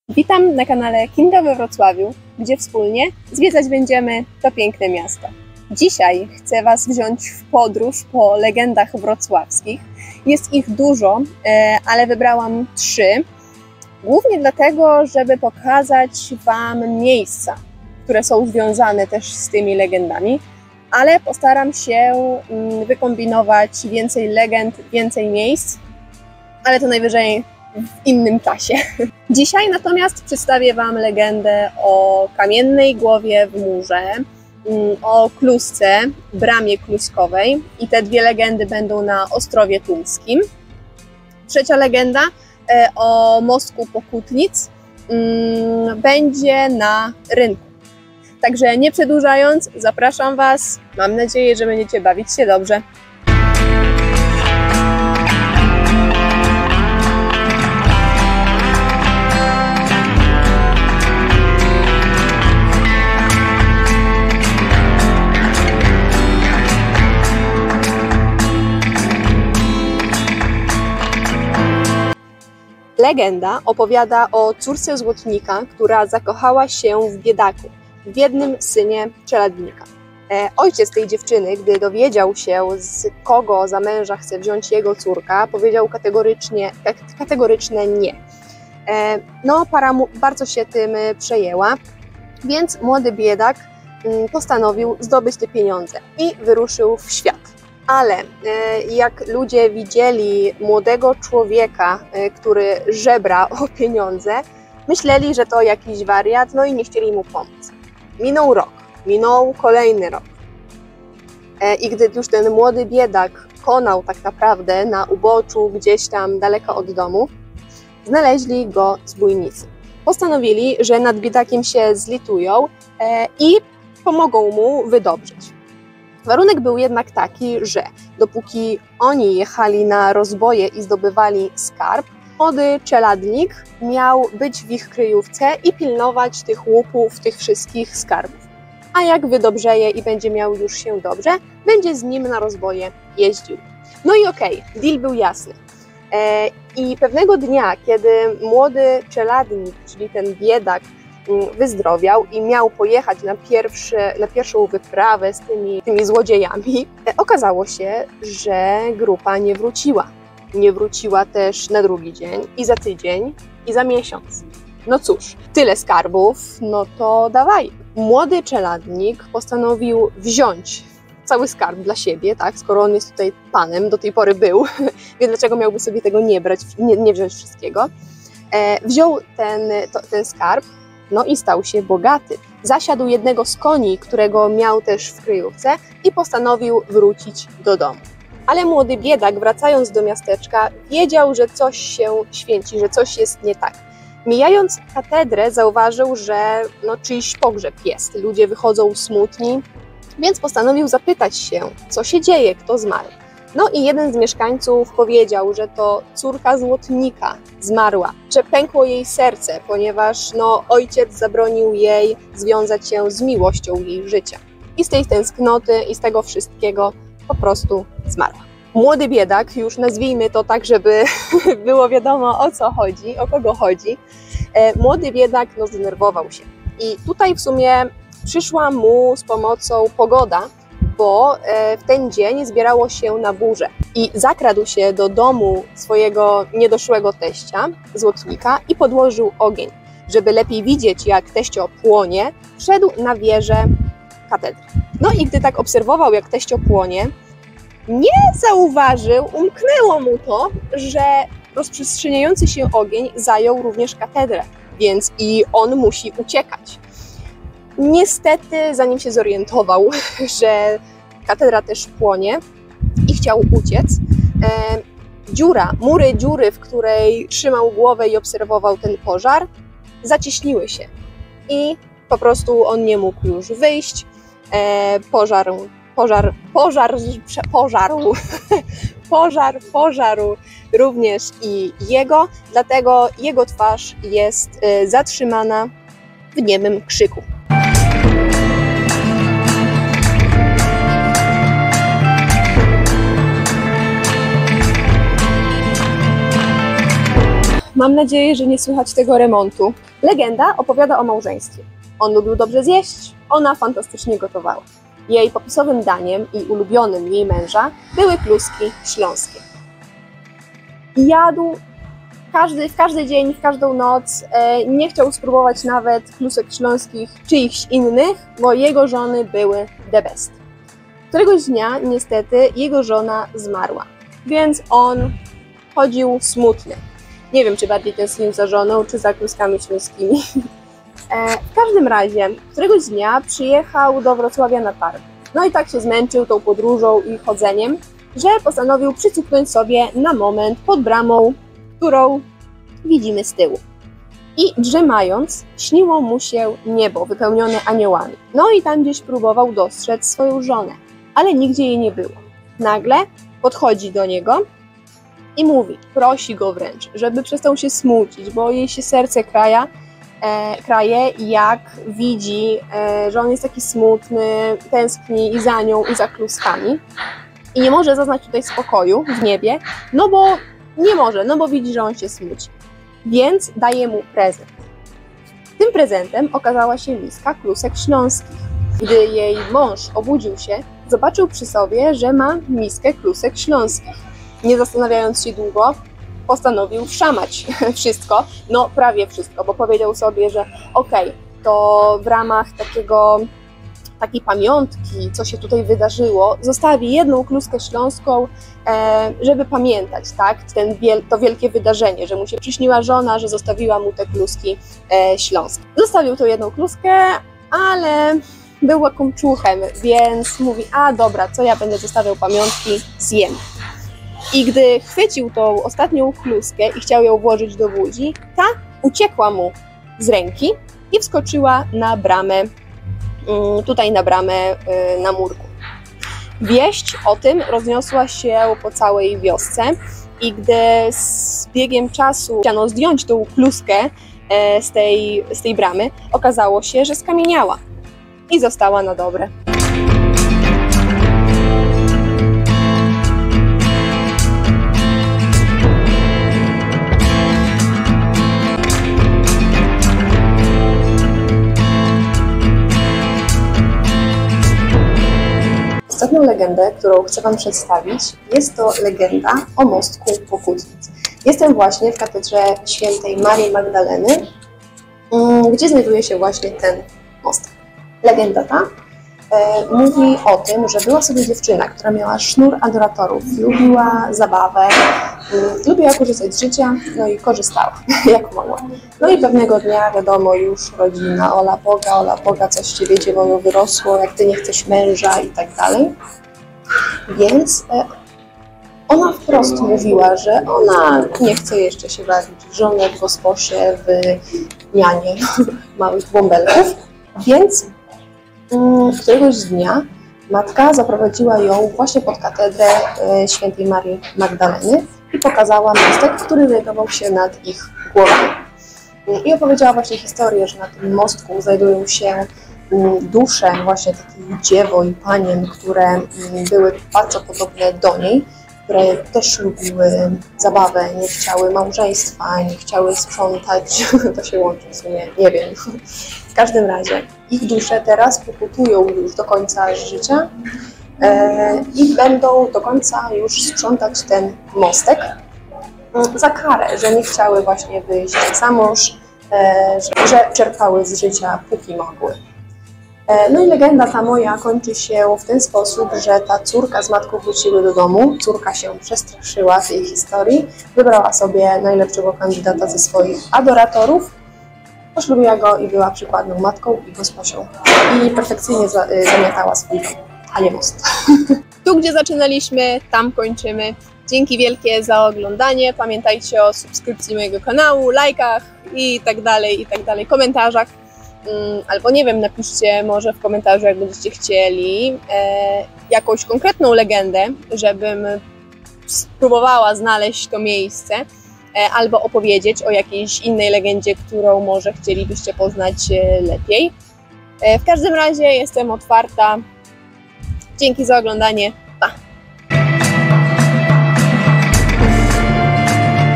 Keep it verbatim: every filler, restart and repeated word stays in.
Witam na kanale Kinga we Wrocławiu, gdzie wspólnie zwiedzać będziemy to piękne miasto. Dzisiaj chcę Was wziąć w podróż po legendach wrocławskich. Jest ich dużo, ale wybrałam trzy. Głównie dlatego, żeby pokazać Wam miejsca, które są związane też z tymi legendami, ale postaram się wykombinować więcej legend, więcej miejsc, ale to najwyżej w innym czasie. Dzisiaj natomiast przedstawię Wam legendę o kamiennej głowie w murze, o Klusce, bramie kluskowej, i te dwie legendy będą na Ostrowie Tumskim. Trzecia legenda o mostku Pokutnic będzie na rynku. Także nie przedłużając, zapraszam Was. Mam nadzieję, że będziecie bawić się dobrze. Legenda opowiada o córce złotnika, która zakochała się w biedaku, w biednym synie czeladnika. E, ojciec tej dziewczyny, gdy dowiedział się, z kogo za męża chce wziąć jego córka, powiedział kategorycznie, kategoryczne nie. E, no, para mu bardzo się tym przejęła, więc młody biedak m, postanowił zdobyć te pieniądze i wyruszył w świat. Ale jak ludzie widzieli młodego człowieka, który żebra o pieniądze, myśleli, że to jakiś wariat, no i nie chcieli mu pomóc. Minął rok, minął kolejny rok. I gdy już ten młody biedak konał tak naprawdę na uboczu, gdzieś tam daleko od domu, znaleźli go zbójnicy. Postanowili, że nad biedakiem się zlitują i pomogą mu wydobrzeć. Warunek był jednak taki, że dopóki oni jechali na rozboje i zdobywali skarb, młody czeladnik miał być w ich kryjówce i pilnować tych łupów, tych wszystkich skarbów. A jak wydobrzeje i będzie miał już się dobrze, będzie z nim na rozboje jeździł. No i okej, okay, deal był jasny. E, I pewnego dnia, kiedy młody czeladnik, czyli ten biedak, wyzdrowiał i miał pojechać na, pierwszy, na pierwszą wyprawę z tymi, tymi złodziejami, okazało się, że grupa nie wróciła. Nie wróciła też na drugi dzień, i za tydzień, i za miesiąc. No cóż, tyle skarbów, no to dawaj. Młody czeladnik postanowił wziąć cały skarb dla siebie, tak, skoro on jest tutaj panem, do tej pory był, więc dlaczego miałby sobie tego nie brać, nie, nie wziąć wszystkiego. E, wziął ten, to, ten skarb, no i stał się bogaty. Zasiadł jednego z koni, którego miał też w kryjówce, i postanowił wrócić do domu. Ale młody biedak, wracając do miasteczka, wiedział, że coś się święci, że coś jest nie tak. Mijając katedrę, zauważył, że no, czyjś pogrzeb jest. Ludzie wychodzą smutni, więc postanowił zapytać się, co się dzieje, kto zmarł. No i jeden z mieszkańców powiedział, że to córka złotnika zmarła, że pękło jej serce, ponieważ no, ojciec zabronił jej związać się z miłością jej życia. I z tej tęsknoty i z tego wszystkiego po prostu zmarła. Młody biedak, już nazwijmy to tak, żeby było wiadomo, o co chodzi, o kogo chodzi, młody biedak no, zdenerwował się. I tutaj w sumie przyszła mu z pomocą pogoda, bo w ten dzień zbierało się na burzę i zakradł się do domu swojego niedoszłego teścia, złotnika, i podłożył ogień. Żeby lepiej widzieć, jak teścio płonie, wszedł na wieżę katedry. No i gdy tak obserwował, jak teścio płonie, nie zauważył, umknęło mu to, że rozprzestrzeniający się ogień zajął również katedrę, więc i on musi uciekać. Niestety, zanim się zorientował, że katedra też płonie i chciał uciec, e, dziura, mury dziury, w której trzymał głowę i obserwował ten pożar, zacieśniły się i po prostu on nie mógł już wyjść. E, pożar, pożar, pożar, pożarł, pożar, pożarł również i jego, dlatego jego twarz jest e, zatrzymana w niemym krzyku. Mam nadzieję, że nie słychać tego remontu. Legenda opowiada o małżeństwie. On lubił dobrze zjeść, ona fantastycznie gotowała. Jej popisowym daniem i ulubionym jej męża były kluski śląskie. Jadł każdy, w każdy dzień, w każdą noc, e, nie chciał spróbować nawet klusek śląskich czyichś innych, bo jego żony były the best. Któregoś dnia niestety jego żona zmarła, więc on chodził smutny. Nie wiem, czy bardziej tęsknił za żoną, czy za kluskami śląskimi. E, w każdym razie, któregoś dnia przyjechał do Wrocławia na targ. No i tak się zmęczył tą podróżą i chodzeniem, że postanowił przycupnąć sobie na moment pod bramą, którą widzimy z tyłu. I drzemając, śniło mu się niebo wypełnione aniołami. No i tam gdzieś próbował dostrzec swoją żonę, ale nigdzie jej nie było. Nagle podchodzi do niego i mówi, prosi go wręcz, żeby przestał się smucić, bo jej się serce kraja, e, kraje, jak widzi, e, że on jest taki smutny, tęskni i za nią, i za kluskami. I nie może zaznać tutaj spokoju w niebie, no bo nie może, no bo widzi, że on się smuci. Więc daje mu prezent. Tym prezentem okazała się miska klusek śląskich. Gdy jej mąż obudził się, zobaczył przy sobie, że ma miskę klusek śląskich. Nie zastanawiając się długo, postanowił wszamać wszystko, no prawie wszystko, bo powiedział sobie, że okej, okay, to w ramach takiego, takiej pamiątki, co się tutaj wydarzyło, zostawi jedną kluskę śląską, e, żeby pamiętać, tak, ten wiel, to wielkie wydarzenie, że mu się przyśniła żona, że zostawiła mu te kluski e, śląskie. Zostawił tą jedną kluskę, ale był łakomczuchem, więc mówi, a dobra, co ja będę zostawiał pamiątki, zjem. I gdy chwycił tą ostatnią kluskę i chciał ją włożyć do buzi, ta uciekła mu z ręki i wskoczyła na bramę, tutaj na bramę na murku. Wieść o tym rozniosła się po całej wiosce i gdy z biegiem czasu chciano zdjąć tą kluskę z tej, z tej bramy, okazało się, że skamieniała i została na dobre. Ostatnią legendę, którą chcę Wam przedstawić, jest to legenda o mostku Pokutnic. Jestem właśnie w katedrze świętej Marii Magdaleny, gdzie znajduje się właśnie ten mostek. Legenda ta e, mówi o tym, że była sobie dziewczyna, która miała sznur adoratorów, lubiła zabawę, um, lubiła korzystać z życia, no i korzystała, jak mogła. No i pewnego dnia, wiadomo, już rodzina, ola Boga, ola Boga, coś z ciebie dziewojo wyrosło, jak ty nie chcesz męża i tak dalej. Więc e, ona wprost mówiła, że ona nie chce jeszcze się bawić w żonę, w gosposie, w nianie małych bąbelków, więc któregoś dnia matka zaprowadziła ją właśnie pod katedrę świętej Marii Magdaleny i pokazała mostek, który znajdował się nad ich głowami. I opowiedziała właśnie historię, że na tym mostku znajdują się dusze właśnie takich dziewo i panien, które były bardzo podobne do niej, które też lubiły zabawę, nie chciały małżeństwa, nie chciały sprzątać, to się łączy w sumie, nie wiem. W każdym razie ich dusze teraz pokutują już do końca życia e, i będą do końca już sprzątać ten mostek za karę, że nie chciały właśnie wyjść za mąż, e, że, że czerpały z życia póki mogły. No i legenda ta moja kończy się w ten sposób, że ta córka z matką wróciły do domu, córka się przestraszyła tej historii, wybrała sobie najlepszego kandydata ze swoich adoratorów, poślubiła go i była przykładną matką i gosposią i perfekcyjnie zamiatała swój dom, a nie most. Tu, gdzie zaczynaliśmy, tam kończymy. Dzięki wielkie za oglądanie, pamiętajcie o subskrypcji mojego kanału, lajkach i tak dalej, i tak dalej, komentarzach. Albo nie wiem, napiszcie może w komentarzu, jak będziecie chcieli, e, jakąś konkretną legendę, żebym spróbowała znaleźć to miejsce, e, albo opowiedzieć o jakiejś innej legendzie, którą może chcielibyście poznać e, lepiej. E, w każdym razie jestem otwarta. Dzięki za oglądanie.